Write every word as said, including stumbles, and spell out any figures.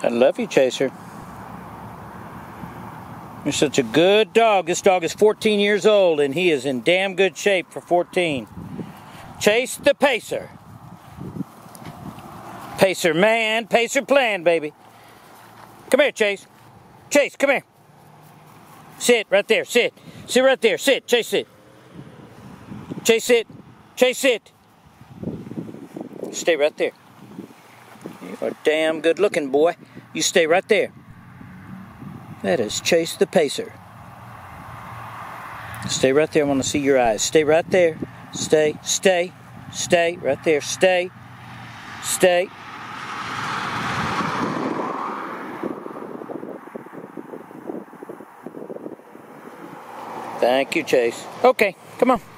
I love you, Chaser. You're such a good dog. This dog is fourteen years old, and he is in damn good shape for fourteen. Chase the Pacer. Pacer man, Pacer plan, baby. Come here, Chase. Chase, come here. Sit right there, sit. Sit right there, sit. Chase, sit. Chase, sit. Chase, sit. Stay right there. You are damn good looking, boy. You stay right there. That is Chase the Pacer. Stay right there. I want to see your eyes. Stay right there. Stay, stay, stay right there. Stay, stay. Thank you, Chase. Okay, come on.